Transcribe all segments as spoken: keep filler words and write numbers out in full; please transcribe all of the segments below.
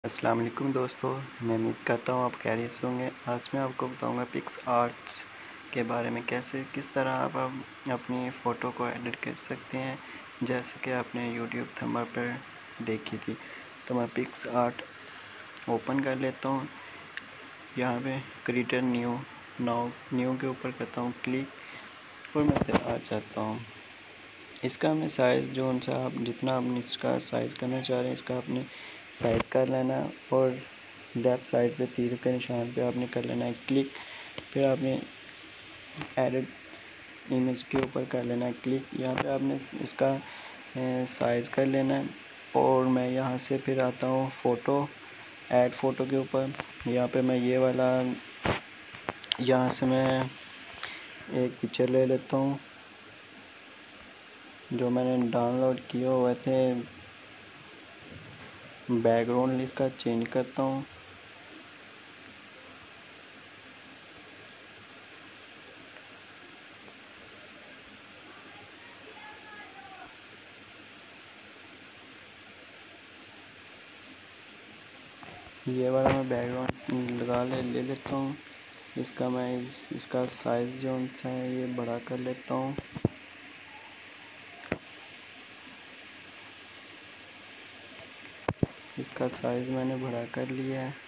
अस्सलाम वालेकुम दोस्तों, मैं उम्मीद करता हूँ आप खैरियत से होंगे। आज मैं आपको बताऊँगा पिक्स आर्ट्स के बारे में, कैसे किस तरह आप अपनी फ़ोटो को एडिट कर सकते हैं, जैसे कि आपने यूट्यूब थंबनेल पर देखी थी। तो मैं पिक्स आर्ट ओपन कर लेता हूँ। यहाँ पे क्रिएटर न्यू नाउ न्यू के ऊपर करता हूँ क्लिक और मैं इधर आ जाता हूँ। इसका हमने साइज़ जो सा आप जितना आपने इसका साइज़ करना चाह रहे हैं इसका आपने साइज़ कर लेना और लेफ़्ट साइड पे तीर के निशान पे आपने कर लेना है क्लिक। फिर आपने एडिट इमेज के ऊपर कर लेना है क्लिक। यहाँ पे आपने इसका साइज़ कर लेना है और मैं यहाँ से फिर आता हूँ फ़ोटो ऐड फ़ोटो के ऊपर। यहाँ पे मैं ये वाला यहाँ से मैं एक पिक्चर ले लेता हूँ जो मैंने डाउनलोड किए हुए थे। बैकग्राउंड इसका चेंज करता हूँ। ये वाला मैं बैकग्राउंड लगा ले ले लेता हूँ। इसका मैं इसका साइज़ जो सा है ये बड़ा कर लेता हूँ। इसका साइज़ मैंने बड़ा कर लिया है।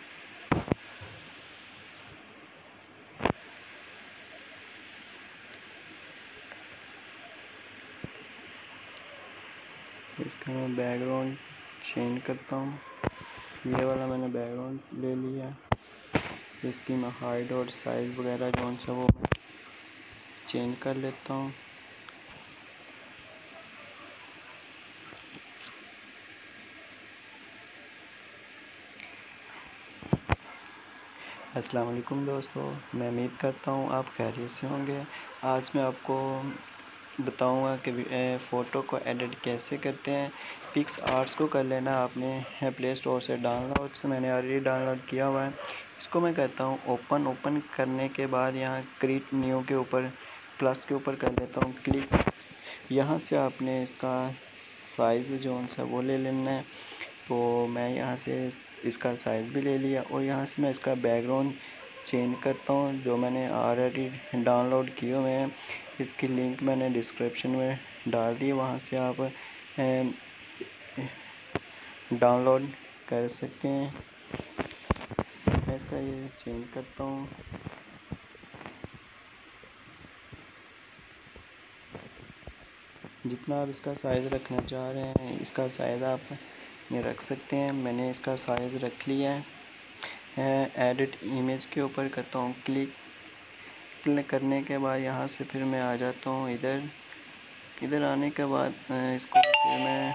इसका मैं बैकग्राउंड चेंज करता हूँ। ये वाला मैंने बैकग्राउंड ले लिया। इसकी मैं हाइट और साइज़ वगैरह जो सा वो मैं चेंज कर लेता हूँ। अस्सलाम वालेकुम दोस्तों, मैं उम्मीद करता हूँ आप खैरियत से होंगे। आज मैं आपको बताऊंगा कि फ़ोटो को एडिट कैसे करते हैं। पिक्स आर्ट्स को कर लेना आपने प्ले स्टोर से डाउनलोड से मैंने ऑलरेडी डाउनलोड किया हुआ है। इसको मैं कहता हूँ ओपन ओपन करने के बाद यहाँ क्रिएट न्यू के ऊपर प्लस के ऊपर कर लेता हूँ क्लिक। यहाँ से आपने इसका साइज़ जो सा वो ले लेना है। तो मैं यहाँ से इसका साइज़ भी ले लिया और यहाँ से मैं इसका बैकग्राउंड चेंज करता हूँ जो मैंने ऑलरेडी डाउनलोड किए हुए हैं। इसकी लिंक मैंने डिस्क्रिप्शन में डाल दी, वहाँ से आप डाउनलोड कर सकते हैं। मैं इसका ये चेंज करता हूँ। जितना आप इसका साइज़ रखना चाह रहे हैं इसका साइज़ आप ये रख सकते हैं। मैंने इसका साइज़ रख लिया है। एडिट इमेज के ऊपर करता हूँ क्लिक। क्लिक करने के बाद यहाँ से फिर मैं आ जाता हूँ इधर। इधर आने के बाद इसको फिर मैं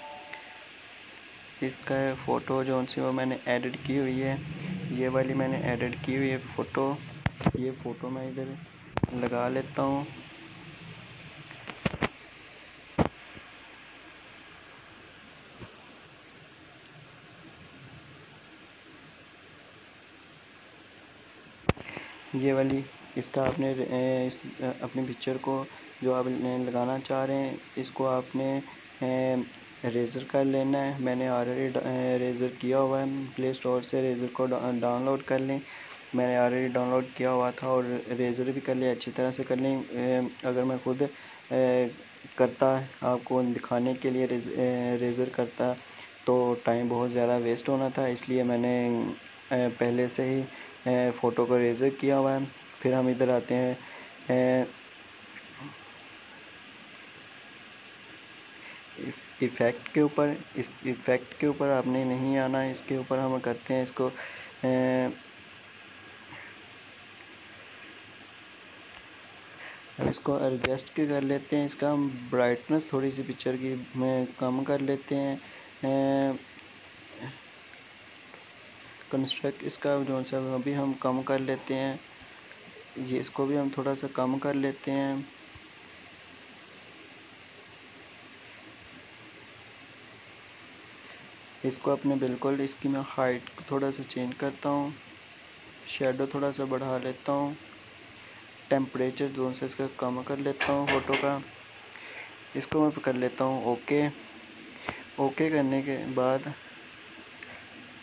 इसका फ़ोटो जो सी वो मैंने एडिट की हुई है, ये वाली मैंने एडिट की हुई है फ़ोटो। ये फ़ोटो मैं इधर लगा लेता हूँ। ये वाली इसका आपने इस अपनी पिक्चर को जो आप लगाना चाह रहे हैं इसको आपने रेज़र कर लेना है। मैंने ऑलरेडी रेज़र किया हुआ है, प्ले स्टोर से रेज़र को डाउनलोड कर लें। मैंने ऑलरेडी डाउनलोड किया हुआ था और रेज़र भी कर लिया, अच्छी तरह से कर लें। अगर मैं खुद करता आपको दिखाने के लिए रेज़र करता तो टाइम बहुत ज़्यादा वेस्ट होना था, इसलिए मैंने पहले से ही फ़ोटो को रेज़र किया हुआ है। फिर हम इधर आते हैं इफ़ेक्ट के ऊपर। इस इफ़ेक्ट के ऊपर आपने नहीं आना है, इसके ऊपर हम करते हैं इसको अब इसको एडजस्ट के कर लेते हैं। इसका हम ब्राइटनेस थोड़ी सी पिक्चर की में कम कर लेते हैं। कंस्ट्रक्ट इसका जो सा अभी हम कम कर लेते हैं, ये इसको भी हम थोड़ा सा कम कर लेते हैं। इसको अपने बिल्कुल इसकी मैं हाइट थोड़ा सा चेंज करता हूँ, शेडो थोड़ा सा बढ़ा लेता हूँ, टेम्परेचर जो सा इसका कम कर लेता हूँ फ़ोटो का। इसको मैं कर लेता हूँ ओके। ओके करने के बाद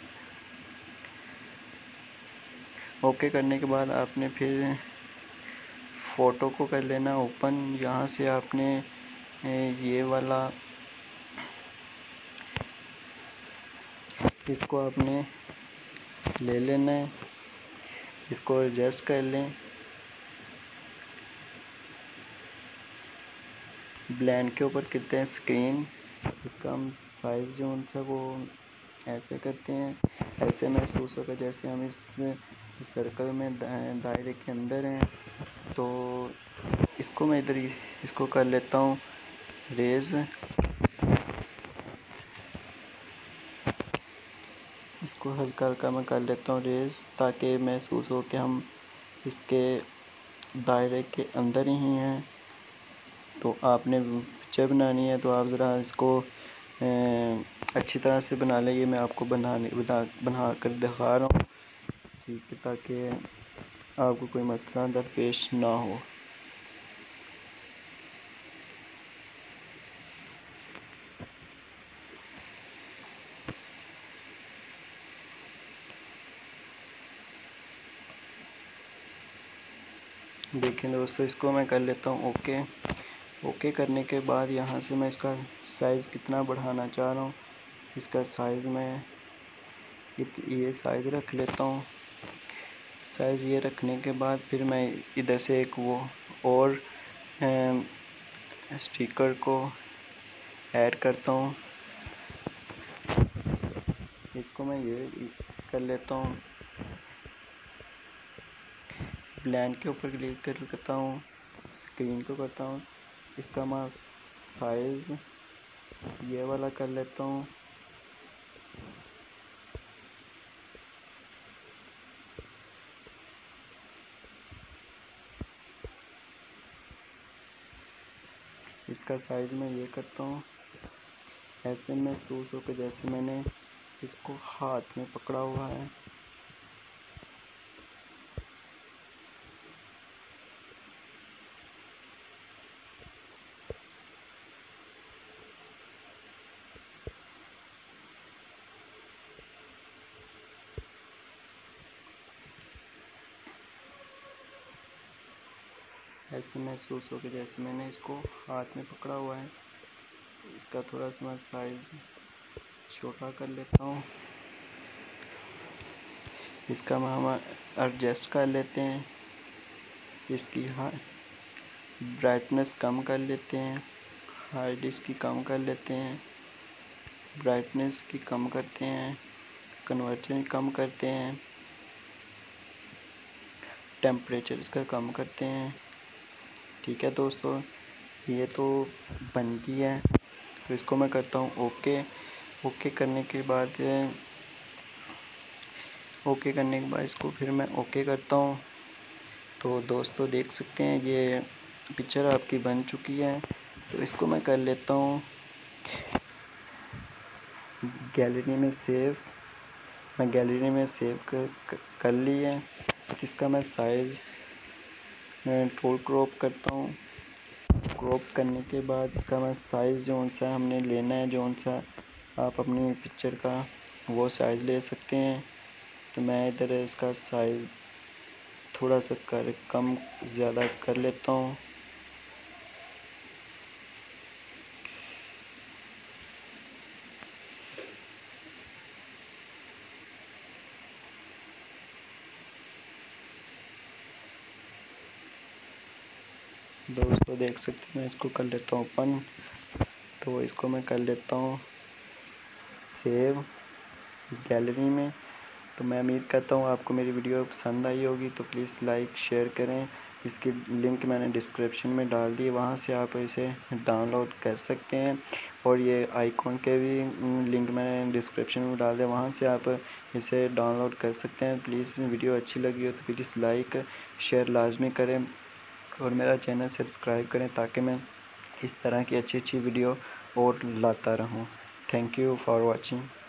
ओके करने के बाद आपने फिर फ़ोटो को कर लेना ओपन। यहाँ से आपने ये वाला इसको आपने ले लेना है, इसको एडजस्ट कर लें। ब्लेंड के ऊपर करते हैं स्क्रीन, इसका हम साइज़ जो उनसा वो ऐसे करते हैं, ऐसे महसूस होगा जैसे हम इस सर्कल में दायरे के अंदर हैं। तो इसको मैं इधर इसको कर लेता हूँ रेज़, इसको हल्का हल्का मैं कर लेता हूँ रेज़, ताकि महसूस हो कि हम इसके दायरे के अंदर ही हैं। तो आपने पिक्चर बनानी है तो आप ज़रा इसको अच्छी तरह से बना लें। ये मैं आपको बनाने बना बना कर दिखा रहा हूँ, ठीक है, ताकि आपको कोई मसला दरपेश ना हो। देखें दोस्तों, इसको मैं कर लेता हूँ ओके। ओके करने के बाद यहाँ से मैं इसका साइज़ कितना बढ़ाना चाह रहा हूँ, इसका साइज़ मैं ये साइज़ रख लेता हूँ। साइज़ ये रखने के बाद फिर मैं इधर से एक वो और स्टिकर को ऐड करता हूँ, इसको मैं ये कर लेता हूँ। ब्लेंड के ऊपर क्लिक करता हूँ, स्क्रीन को करता हूँ, इसका मैं साइज़ ये वाला कर लेता हूँ। इसका साइज़ मैं ये करता हूँ, ऐसे महसूस हो के जैसे मैंने इसको हाथ में पकड़ा हुआ है। ऐसे महसूस हो के जैसे मैंने इसको हाथ में पकड़ा हुआ है। इसका थोड़ा सा मैं साइज़ छोटा कर लेता हूँ, इसका हम एडजस्ट कर लेते हैं, इसकी ब्राइटनेस कम कर लेते हैं, हाइट इसकी कम कर लेते हैं, ब्राइटनेस की कम करते हैं, कन्वर्जन कम करते हैं, टेम्परेचर इसका कम करते हैं। ठीक है दोस्तों, ये तो बन गई है। तो इसको मैं करता हूँ ओके। ओके करने के बाद ओके करने के बाद इसको फिर मैं ओके करता हूँ। तो दोस्तों देख सकते हैं ये पिक्चर आपकी बन चुकी है। तो इसको मैं कर लेता हूँ गैलरी में सेव। मैं गैलरी में सेव कर कर ली है। इसका मैं साइज़ फुल क्रॉप करता हूँ। क्रॉप करने के बाद इसका मैं साइज़ जो सा हमने लेना है, जो सा आप अपनी पिक्चर का वो साइज़ ले सकते हैं। तो मैं इधर इसका साइज़ थोड़ा सा कर कम ज़्यादा कर लेता हूँ। दोस्तों देख सकते हैं मैं इसको कर लेता हूँ ओपन। तो इसको मैं कर लेता हूँ सेव गैलरी में। तो मैं उम्मीद करता हूँ आपको मेरी वीडियो पसंद आई होगी। तो प्लीज़ लाइक शेयर करें। इसकी लिंक मैंने डिस्क्रिप्शन में डाल दी, वहाँ से आप इसे डाउनलोड कर सकते हैं। और ये आइकॉन के भी लिंक मैंने डिस्क्रिप्शन में डाल दिया, वहाँ से आप इसे डाउनलोड कर सकते हैं। प्लीज़ वीडियो अच्छी लगी हो तो प्लीज़ लाइक शेयर लाजमी करें और मेरा चैनल सब्सक्राइब करें, ताकि मैं इस तरह की अच्छी अच्छी वीडियो और लाता रहूं। Thank you for watching.